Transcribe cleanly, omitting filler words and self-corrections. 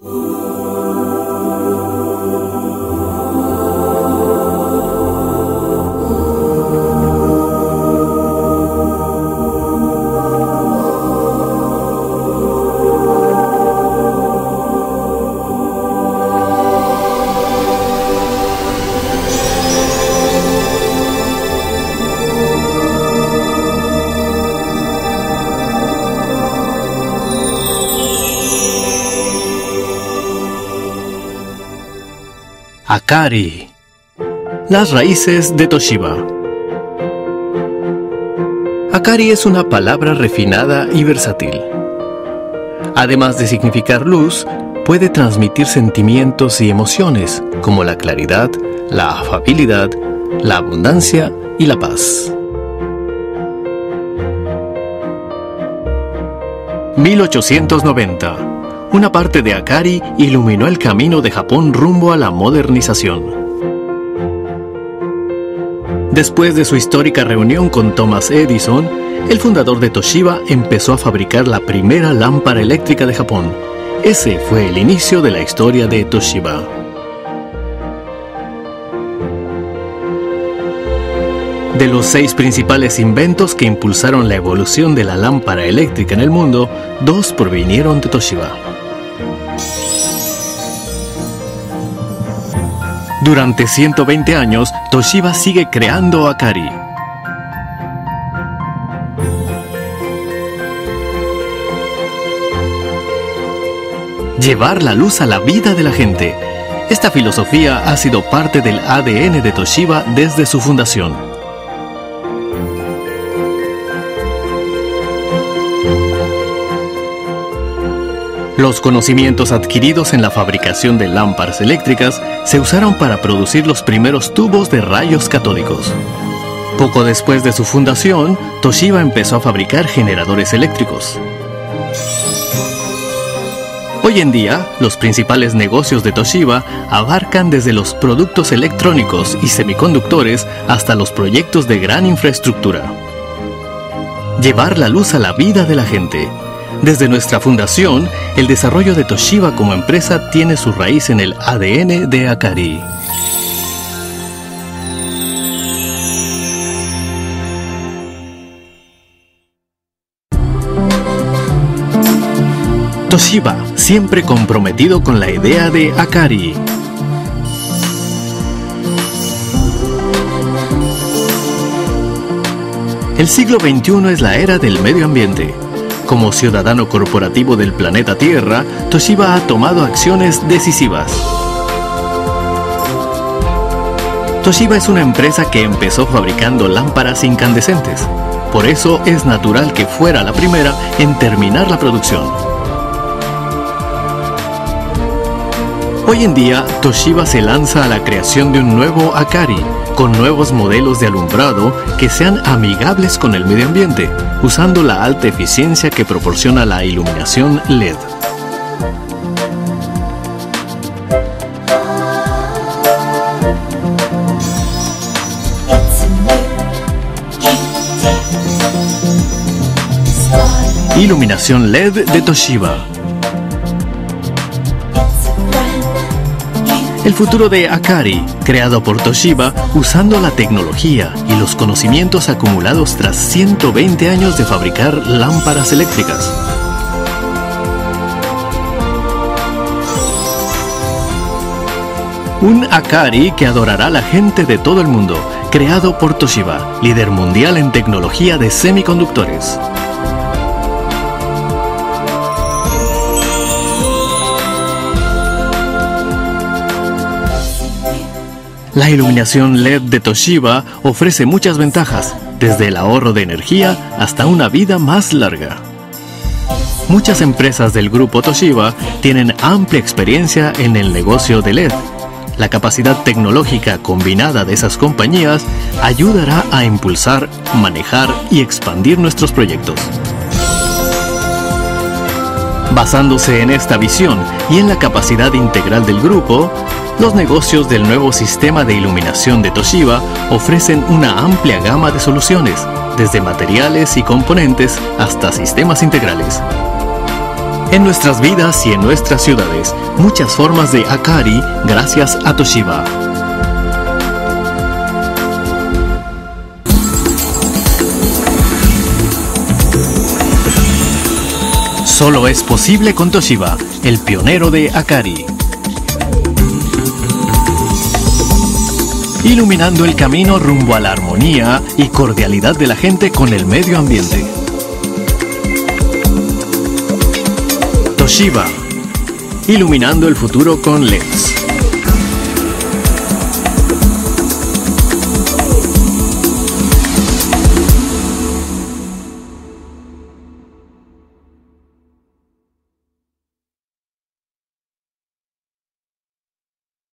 Akari. Las raíces de Toshiba. Akari es una palabra refinada y versátil. Además de significar luz, puede transmitir sentimientos y emociones como la claridad, la afabilidad, la abundancia y la paz. 1890. Una parte de Akari iluminó el camino de Japón rumbo a la modernización. Después de su histórica reunión con Thomas Edison, el fundador de Toshiba empezó a fabricar la primera lámpara eléctrica de Japón. Ese fue el inicio de la historia de Toshiba. De los 6 principales inventos que impulsaron la evolución de la lámpara eléctrica en el mundo, 2 provinieron de Toshiba. Durante 120 años, Toshiba sigue creando Akari. Llevar la luz a la vida de la gente. Esta filosofía ha sido parte del ADN de Toshiba desde su fundación. Los conocimientos adquiridos en la fabricación de lámparas eléctricas se usaron para producir los primeros tubos de rayos catódicos. Poco después de su fundación, Toshiba empezó a fabricar generadores eléctricos. Hoy en día, los principales negocios de Toshiba abarcan desde los productos electrónicos y semiconductores hasta los proyectos de gran infraestructura. Llevar la luz a la vida de la gente. Desde nuestra fundación, el desarrollo de Toshiba como empresa tiene su raíz en el ADN de Akari. Toshiba, siempre comprometido con la idea de Akari. El siglo XXI es la era del medio ambiente. Como ciudadano corporativo del planeta Tierra, Toshiba ha tomado acciones decisivas. Toshiba es una empresa que empezó fabricando lámparas incandescentes. Por eso es natural que fuera la primera en terminar la producción. Hoy en día, Toshiba se lanza a la creación de un nuevo Akari, con nuevos modelos de alumbrado que sean amigables con el medio ambiente, usando la alta eficiencia que proporciona la iluminación LED. Iluminación LED de Toshiba. El futuro de Akari, creado por Toshiba usando la tecnología y los conocimientos acumulados tras 120 años de fabricar lámparas eléctricas. Un Akari que adorará a la gente de todo el mundo, creado por Toshiba, líder mundial en tecnología de semiconductores. La iluminación LED de Toshiba ofrece muchas ventajas, desde el ahorro de energía hasta una vida más larga. Muchas empresas del grupo Toshiba tienen amplia experiencia en el negocio de LED. La capacidad tecnológica combinada de esas compañías ayudará a impulsar, manejar y expandir nuestros proyectos. Basándose en esta visión y en la capacidad integral del grupo, los negocios del nuevo sistema de iluminación de Toshiba ofrecen una amplia gama de soluciones, desde materiales y componentes hasta sistemas integrales. En nuestras vidas y en nuestras ciudades, muchas formas de Akari gracias a Toshiba. Solo es posible con Toshiba, el pionero de Akari. Iluminando el camino rumbo a la armonía y cordialidad de la gente con el medio ambiente. Toshiba, iluminando el futuro con LEDs.